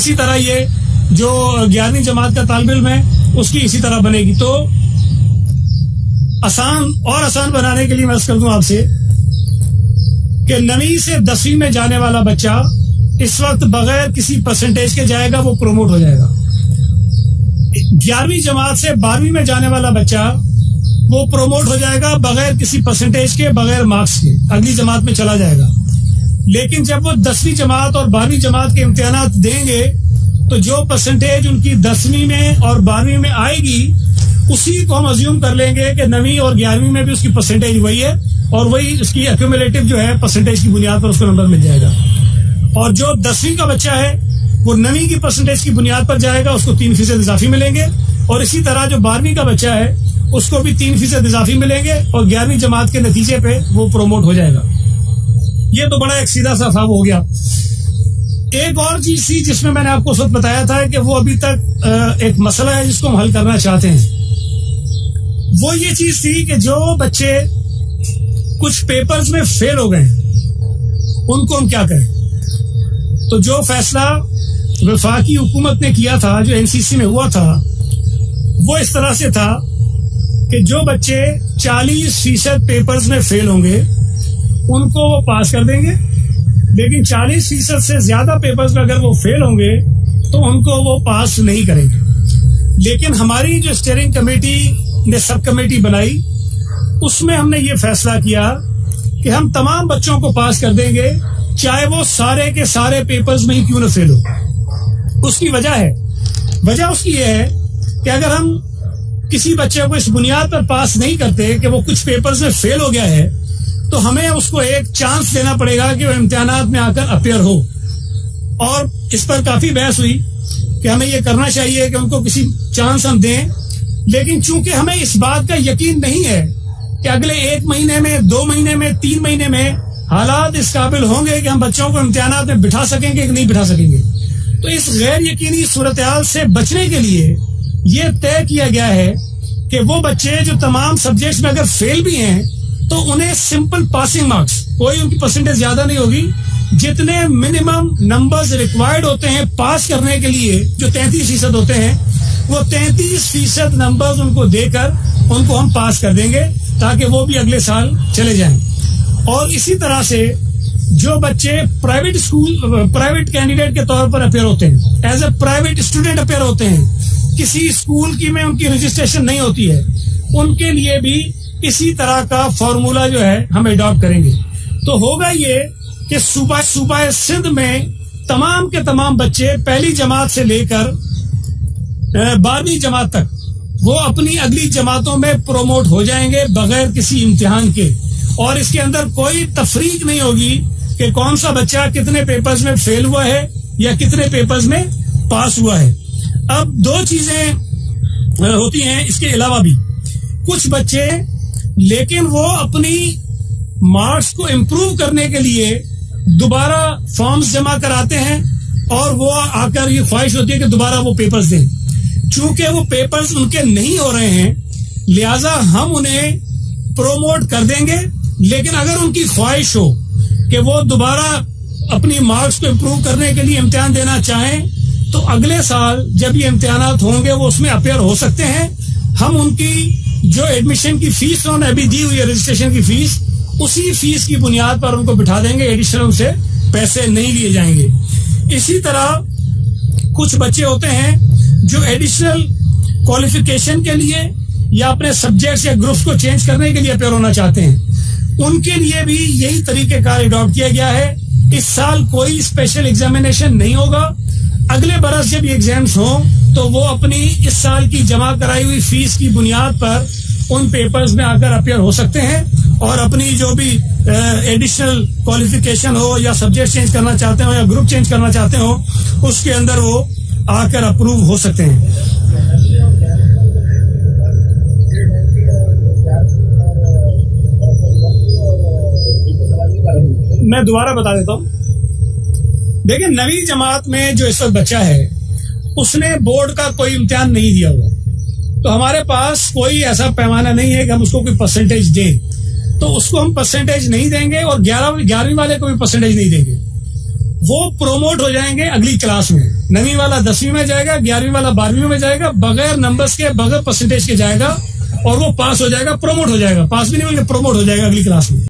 इसी तरह ये जो 11वीं जमात का तालिब इल्म है उसकी इसी तरह बनेगी। तो आसान बनाने के लिए मैं अर्ज कर दूं आपसे कि 9वीं से 10वीं में जाने वाला बच्चा इस वक्त बगैर किसी परसेंटेज के जाएगा, वो प्रोमोट हो जाएगा। 11वीं जमात से 12वीं में जाने वाला बच्चा वो प्रोमोट हो जाएगा बगैर किसी परसेंटेज के, बगैर मार्क्स के, अगली जमात में चला जाएगा। लेकिन जब वो 10वीं जमात और 12वीं जमात के इम्तिहानात देंगे तो जो परसेंटेज उनकी 10वीं में और 12वीं में आएगी उसी को हम अज्यूम कर लेंगे कि 9वीं और 11वीं में भी उसकी परसेंटेज वही है और वही उसकी एक्यूमुलेटिव जो है परसेंटेज की बुनियाद पर उसको नंबर मिल जाएगा। और जो 10वीं का बच्चा है वो 9वीं की परसेंटेज की बुनियाद पर जाएगा, उसको 3% इजाफी मिलेंगे। और इसी तरह जो 12वीं का बच्चा है उसको भी 3% इजाफी मिलेंगे और 11वीं जमात के नतीजे पे वो प्रोमोट हो जाएगा। ये तो बड़ा एक सीधा सा साफ हो गया। एक और चीज थी जिसमें मैंने आपको उस वक्त बताया था कि वो अभी तक एक मसला है जिसको हम हल करना चाहते हैं। वो ये चीज थी कि जो बच्चे कुछ पेपर्स में फेल हो गए उनको हम क्या करें। तो जो फैसला वफाकी हुकूमत ने किया था, जो एनसीसी में हुआ था, वो इस तरह से था कि जो बच्चे 40% पेपर्स में फेल होंगे उनको वो पास कर देंगे, लेकिन 40% से ज्यादा पेपर्स में अगर वो फेल होंगे तो उनको वो पास नहीं करेंगे। लेकिन हमारी जो स्टीयरिंग कमेटी ने सब कमेटी बनाई उसमें हमने ये फैसला किया कि हम तमाम बच्चों को पास कर देंगे, चाहे वो सारे के सारे पेपर्स में ही क्यों न फेल हो। उसकी वजह उसकी ये है कि अगर हम किसी बच्चे को इस बुनियाद पर पास नहीं करते कि वो कुछ पेपर्स में फेल हो गया है तो हमें उसको एक चांस देना पड़ेगा कि वो इम्तिहानात में आकर अपीयर हो। और इस पर काफी बहस हुई कि हमें ये करना चाहिए कि उनको किसी चांस हम दें, लेकिन चूंकि हमें इस बात का यकीन नहीं है कि अगले 1 महीने में, 2 महीने में, 3 महीने में हालात इस काबिल होंगे कि हम बच्चों को इम्तिहानात में बिठा सकेंगे कि नहीं बिठा सकेंगे, तो इस गैर यकीनी सूरत हाल से बचने के लिए ये तय किया गया है कि वो बच्चे जो तमाम सब्जेक्ट्स में अगर फेल भी हैं तो उन्हें सिंपल पासिंग मार्क्स, कोई उनकी परसेंटेज ज्यादा नहीं होगी, जितने मिनिमम नंबर्स रिक्वायर्ड होते हैं पास करने के लिए, जो 33% होते हैं, वो 33% नंबर्स उनको देकर उनको हम पास कर देंगे ताकि वो भी अगले साल चले जाएं। और इसी तरह से जो बच्चे प्राइवेट कैंडिडेट के तौर पर अपेयर होते हैं, as a private student appear होते हैं, किसी स्कूल की में उनकी रजिस्ट्रेशन नहीं होती है, उनके लिए भी इसी तरह का फॉर्मूला जो है हम अडॉप्ट करेंगे। तो होगा ये कि सूबा सिंध में तमाम के तमाम बच्चे पहली जमात से लेकर 12वीं जमात तक वो अपनी अगली जमातों में प्रोमोट हो जाएंगे बगैर किसी इम्तिहान के, और इसके अंदर कोई तफरीक नहीं होगी कि कौन सा बच्चा कितने पेपर्स में फेल हुआ है या कितने पेपर्स में पास हुआ है। अब 2 चीजें होती हैं इसके अलावा भी। कुछ बच्चे लेकिन वो अपनी मार्क्स को इम्प्रूव करने के लिए दोबारा फॉर्म्स जमा कराते हैं और वो आकर ये ख्वाहिश होती है कि दोबारा वो पेपर्स दें। चूंकि वो पेपर्स उनके नहीं हो रहे हैं लिहाजा हम उन्हें प्रोमोट कर देंगे, लेकिन अगर उनकी ख्वाहिश हो कि वो दोबारा अपनी मार्क्स को इम्प्रूव करने के लिए इम्तिहान देना चाहें तो अगले साल जब ये इम्तिहानात होंगे वो उसमें अपेयर हो सकते हैं। हम उनकी जो एडमिशन की फीस उन्होंने अभी दी हुई है, रजिस्ट्रेशन की फीस, उसी फीस की बुनियाद पर उनको बिठा देंगे, एडिशनल उनसे पैसे नहीं लिए जाएंगे। इसी तरह कुछ बच्चे होते हैं जो एडिशनल क्वालिफिकेशन के लिए या अपने सब्जेक्ट्स या ग्रुप्स को चेंज करने के लिए अपेयर होना चाहते हैं, उनके लिए भी यही तरीकेकार अडॉप्ट किया गया है। इस साल कोई स्पेशल एग्जामिनेशन नहीं होगा, अगले बरस जब एग्जाम्स हों तो वो अपनी इस साल की जमा कराई हुई फीस की बुनियाद पर उन पेपर्स में आकर अपेयर हो सकते हैं और अपनी जो भी एडिशनल क्वालिफिकेशन हो या सब्जेक्ट चेंज करना चाहते हो या ग्रुप चेंज करना चाहते हो उसके अंदर वो आकर अप्रूव हो सकते हैं। मैं दोबारा बता देता हूँ। देखिए 9वीं जमात में जो इस वक्त बच्चा है उसने बोर्ड का कोई इम्तिहान नहीं दिया हुआ, तो हमारे पास कोई ऐसा पैमाना नहीं है कि हम उसको कोई परसेंटेज दें, तो उसको हम परसेंटेज नहीं देंगे और 11वीं वाले को भी परसेंटेज नहीं देंगे। वो प्रोमोट हो जाएंगे अगली क्लास में। 9वीं वाला 10वीं में जाएगा, 11वीं वाला 12वीं में जाएगा, बगैर नंबर्स के, बगैर परसेंटेज के जाएगा और वो पास हो जाएगा, प्रमोट हो जाएगा। पास भी नहीं होगा, प्रमोट हो जाएगा अगली क्लास में।